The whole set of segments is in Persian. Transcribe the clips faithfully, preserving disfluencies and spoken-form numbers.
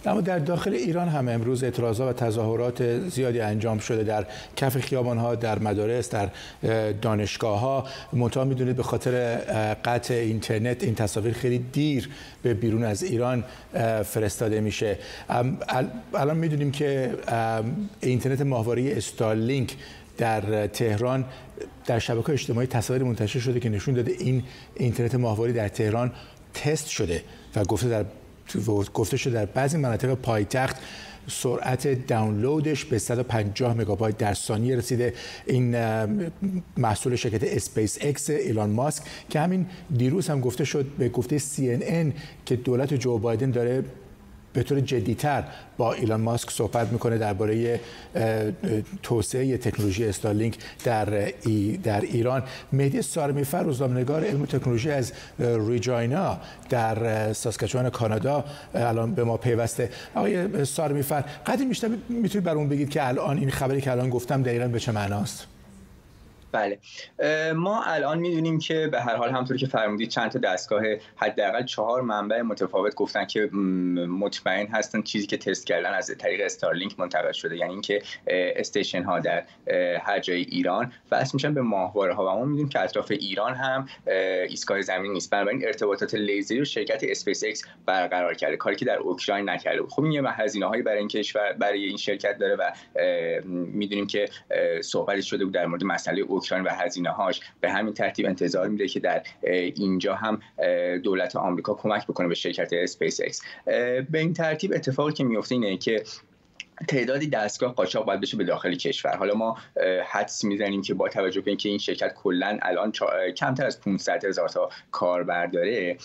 اما در داخل ایران هم امروز اعتراضات و تظاهرات زیادی انجام شده در کف خیابان‌ها، در مدارس، در دانشگاه‌ها. منتها می‌دونید به خاطر قطع اینترنت این تصاویر خیلی دیر به بیرون از ایران فرستاده میشه. الان می‌دونیم که اینترنت ماهواره استارلینک در تهران در شبکه‌های اجتماعی تصاویر منتشر شده که نشون داده این اینترنت ماهواره در تهران تست شده و گفته در گفته شده در بعضی مناطق پایتخت سرعت دانلودش به صد و پنجاه مگابایت در ثانیه رسیده. این محصول شرکت اسپیس اکس ایلان ماسک که همین دیروز هم گفته شد به گفته سی ان ان که دولت جو بایدن داره به طور جدی‌تر با ایلان ماسک صحبت میکنه درباره توسعه تکنولوژی استارلینک در ای در ایران. مهدی سارمیفر، روزنامه‌نگار علم و تکنولوژی از ریجاینا در ساسکاچوان کانادا الان به ما پیوسته. آقای سارمیفر، قدیم بیشتر میتونید برامون بگید که الان این خبری که الان گفتم دقیقاً به چه معناست؟ بله، ما الان میدونیم که به هر حال همونطور که فرمودید چند تا دستگاه حداقل چهار منبع متفاوت گفتن که مطمئن هستن چیزی که تست کردن از طریق استارلینک منتقل شده، یعنی اینکه استیشن ها در هر جای ایران وصل میشن به ماهواره ها و ما میدونیم که اطراف ایران هم ایستگاه زمین نیست، بنابراین ارتباطات لیزری رو شرکت اسپیس اکس برقرار کرده، کاری که در اوکراین نکرده بود. خب این یه هزینه هایی برای این کشور برای این شرکت داره و میدونیم که صحبت شده بود در مورد مسئله اوکراین و هزینه‌هاش. به همین ترتیب انتظار میره که در اینجا هم دولت آمریکا کمک بکنه به شرکت اسپیس اکس. به این ترتیب اتفاقی که میفته اینه که تعدادی دستگاه قاچاق باید بشه به داخل کشور. حالا ما حدس میزنیم که با توجه به اینکه این شرکت کلا الان کمتر از پانصد هزار تا کاربر داره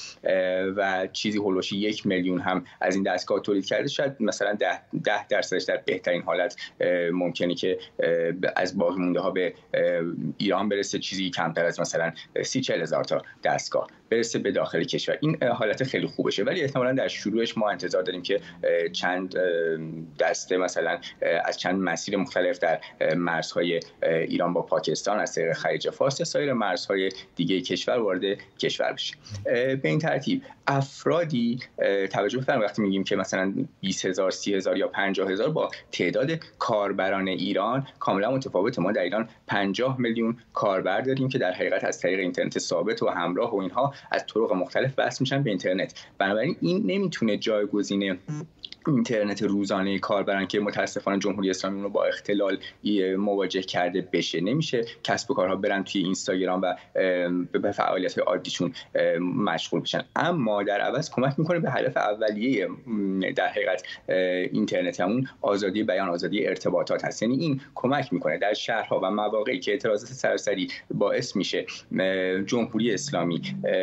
و چیزی هولوش یک میلیون هم از این دستگاه تولید کرده، شاید مثلا ده, ده درصدش در بهترین حالت ممکنه که از باقی مونده ها به ایران برسه، چیزی کمتر از مثلا سی چهل هزار تا دستگاه برسه به داخل کشور. این حالت خیلی خوبشه، ولی احتمالاً در شروعش ما انتظار داریم که چند دسته مثلا از چند مسیر مختلف در مرزهای ایران با پاکستان از طریق خلیج فارس یا سایر مرزهای دیگه کشور وارد کشور بشه. به این ترتیب افرادی توجه بفرمایید وقتی میگیم که مثلا بیست هزار، سی هزار یا پنجاه هزار با تعداد کاربران ایران کاملا متفاوته. ما در ایران پنجاه میلیون کاربر داریم که در حقیقت از طریق اینترنت ثابت و همراه و اینها از طرق مختلف وصل میشن به اینترنت. بنابراین این نمیتونه جایگزین اینترنت روزانه کاربران که متاسفانه جمهوری اسلامی رو با اختلال مواجه کرده بشه. نمیشه کسب و کارها برن توی اینستاگرام و به فعالیت‌های عادیشون مشغول بشن، اما در عوض کمک میکنه به هدف اولیه در حقیقت اینترنت، همون آزادی بیان، آزادی ارتباطات هست. یعنی این کمک میکنه در شهرها و مواقعی که اعتراضات سراسری باعث میشه جمهوری اسلامی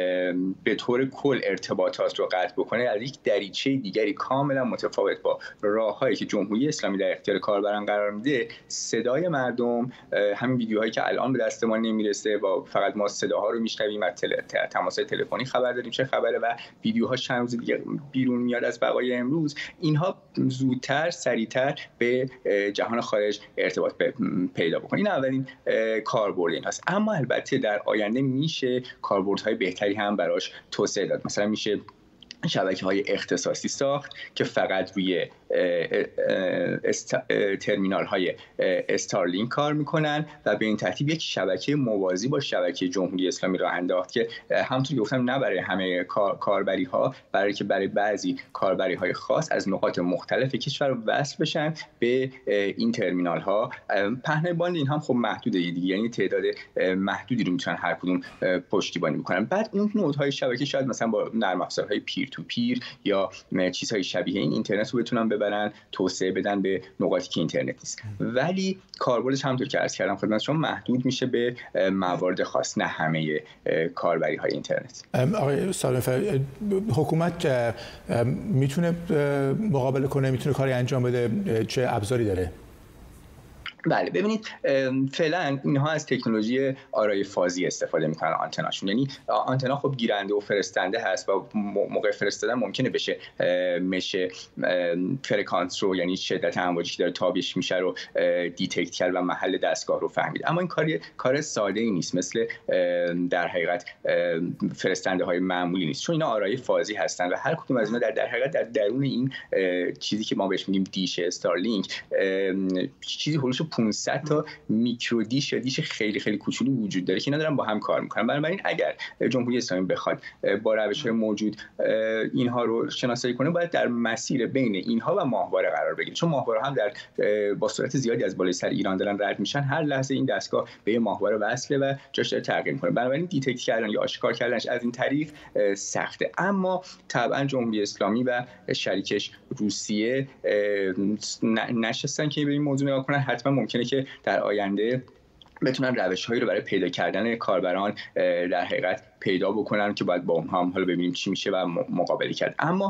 به طور کل ارتباطات رو قطع بکنه، از یک دریچه دیگری کاملا متفاوت با راههایی که جمهوری اسلامی در اختیار کاربران قرار میده، صدای مردم، همین ویدیوهایی که الان به دست ما نمیرسه و فقط ما صداها رو میشنویم، از تل... تماس‌های تلفنی خبر داریم چه خبره و ویدیوها چند روز دیگه بیرون میاد از بقای امروز، اینها زودتر سریعتر به جهان خارج ارتباط پیدا بکنه. این اولین کاربرد این هست. اما البته در آینده میشه کاربردهای بهتری هم براش توسعه داد. مثلا میشه شبکه‌های اختصاصی ساخت که فقط روی ترمینال‌های استارلینک کار میکنن و به این ترتیب یک شبکه موازی با شبکه جمهوری اسلامی راه انداخت که همونطور که گفتم نه برای همه کاربری ها، برای که برای بعضی کاربری های خاص از نقاط مختلف کشور وصل بشن به این ترمینال ها. پهنای باند این هم خب محدوده دیگه، یعنی تعداد محدودی رو میتونن هر کدوم پشتیبانی بکنن. بعد اون نودهای شبکه شاید مثلا با نرم افزارهای پیر تو پیر یا چیزهای شبیه این اینترنت رو بتونن ببرن توسعه بدن به نقاطی که اینترنت نیست، ولی کاربردش همونطور که عرض کردم خدمت شما محدود میشه به موارد خاص، نه همه کاربری های اینترنت. آقای سارمیفر، حکومت میتونه مقابله کنه، میتونه کاری انجام بده، چه ابزاری داره؟ بله ببینید فعلا اینها از تکنولوژی آرای فازی استفاده میکنن آنتناشون. یعنی آنتنا خب گیرنده و فرستنده هست و موقع فرستادن ممکنه بشه میشه فرکانس رو، یعنی شدت امواجی که داره تابش میشه رو دیتکت کرد و محل دستگاه رو فهمید. اما این کار کار ساده ای نیست، مثل در حقیقت فرستنده های معمولی نیست، چون اینا آرای فازی هستن و هر کدوم از اینا در در حقیقت در درون این چیزی که ما بهش میگیم دیش استارلینک چیزی حدود پانصد تا میکرو دیش یا دیش خیلی خیلی کوچولو وجود داره که اینا دارن با هم کار میکنن. بنابراین اگر جمهوری اسلامی بخواد با روش‌های موجود اینها رو شناسایی کنه، باید در مسیر بین اینها و ماهواره قرار بگیره، چون ماهواره هم در با سرعت زیادی از بالای سر ایران دارن رد میشن. هر لحظه این دستگاه به ماهواره وصله و جاش داره تغییر میکنه. بنابراین دیتکت کردن یا آشکار کردنش از این طریق سخته. اما طبعا جمهوری اسلامی و شریکش روسیه نشستن که به این موضوع نگاه کنن. حتما ممکنه که در آینده بتونن روش‌هایی رو برای پیدا کردن کاربران در حقیقت پیدا بکنن که باید با اونها هم حالا ببینیم چی میشه و مقابله کرد. اما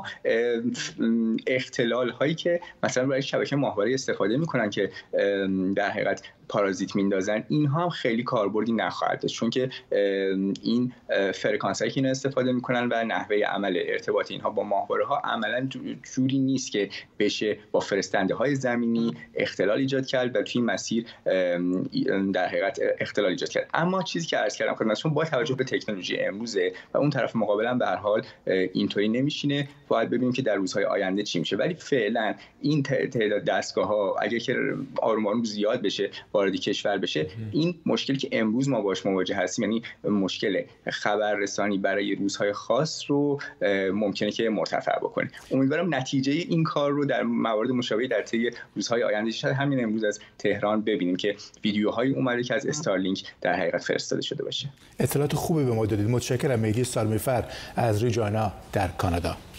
اختلال هایی که مثلا برای شبکه ماهواره استفاده میکنن که در حقیقت پارازیت میندازن، اینها هم خیلی کاربردی نخواهد داشت، چون که این فرکانس هایی که اینا استفاده میکنن و نحوه عمل ارتباط اینها با ماهواره ها عملا جوری نیست که بشه با فرستنده های زمینی اختلال ایجاد کرد و توی مسیر در حقیقت اختلال ایجاد کرد. اما چیزی که عرض کردم خدمتتون، با توجه به تکنولوژی امروزه و اون طرف مقابل هم به هر حال اینطوری نمیشینه، باید ببینیم که در روزهای آینده چی میشه. ولی فعلا این تعداد دستگاه ها اگه که آروم آروم زیاد بشه، وارد کشور بشه، این مشکلی که امروز ما باش مواجه هستیم، یعنی مشکل خبررسانی برای روزهای خاص رو ممکنه که مرتفع بکنه. امیدوارم نتیجه این کار رو در موارد مشابه در طی روزهای آینده شاید همین امروز از تهران ببینیم که ویدیوهایی اومده که از استارلینک در حقیقت فرستاده شده باشه. اطلاعات خوبی به ما دادید. متشکرم. مهدی سالمیفر از ریجانا در کانادا.